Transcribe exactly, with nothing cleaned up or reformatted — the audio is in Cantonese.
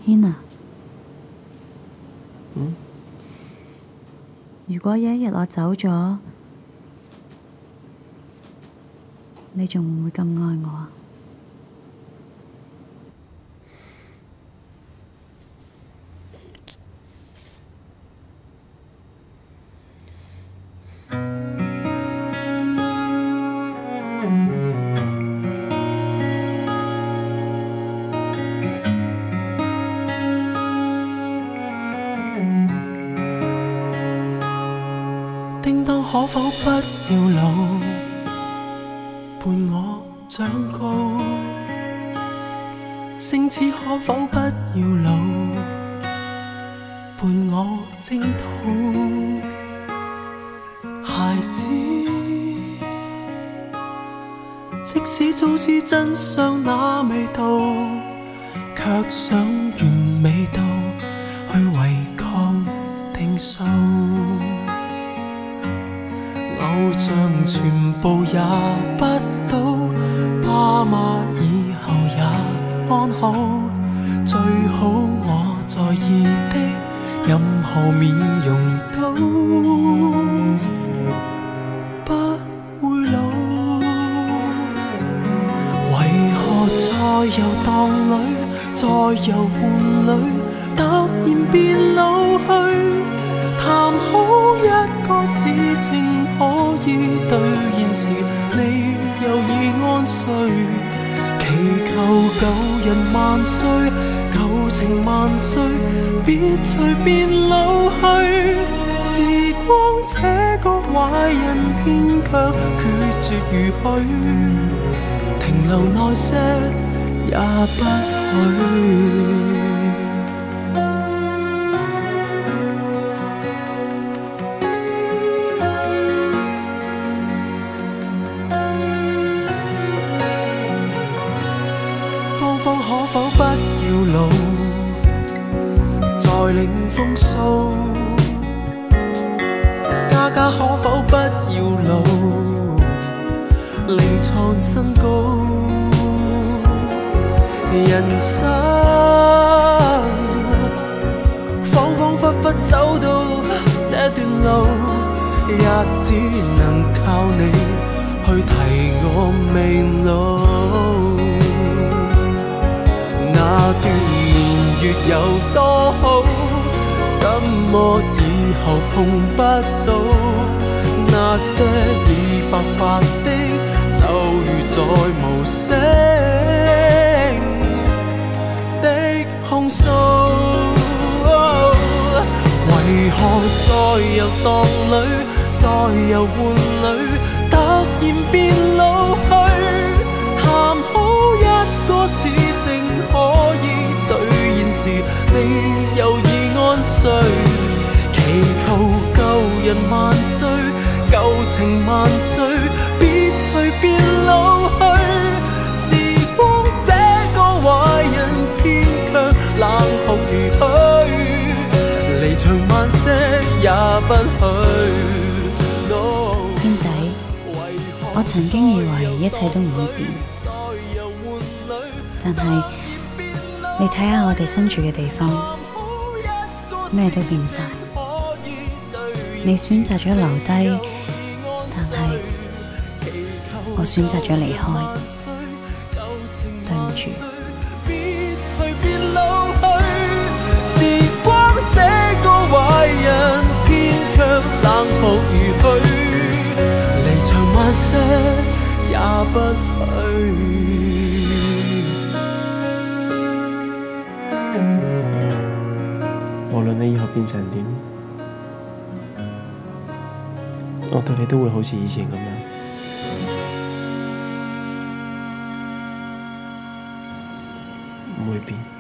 Hina， 嗯， 如果有一日我走咗，你仲會唔會咁愛我啊？ 叮當可否不要老，伴我長高？星矢可否不要老，伴我征討？孩子，即使早知真相那味道，卻想完美到去違抗定數。偶像全部也不到，爸媽以後也安好，最好我在意的任何面容都不會老。為何在遊蕩裏，在遊玩裏，突然變老去？談好一個事情可以兌現時，你又已安睡。祈求舊人萬歲，舊情萬歲，別隨便老去。時光這個壞人偏卻決絕如許，停留耐些也不許。可否不要老，再領風騷？家家可否不要老，另創新高？人生恍恍惚惚走到這段路，也只能靠你去提我未老。那段年月有多好，怎麼以後碰不到？那些已白髮的，就如在無聲的控訴。為何在遊蕩裏，在遊玩裏，突然變老去？談好一個事情可以兌現時，你又已安睡。祈求舊人萬歲，舊情萬歲，別隨便老去。時光這個壞人偏卻冷酷如許，離場慢些也不許。 天仔，我曾經以為一切都唔會變，但係你睇下我哋身處嘅地方，咩都變晒。你選擇咗留低，但係我選擇咗離開。對唔住。時光這個壞人偏卻冷酷如許，離場慢些也不許。無論你以後變成點，我對你都會好似以前咁樣，唔會變。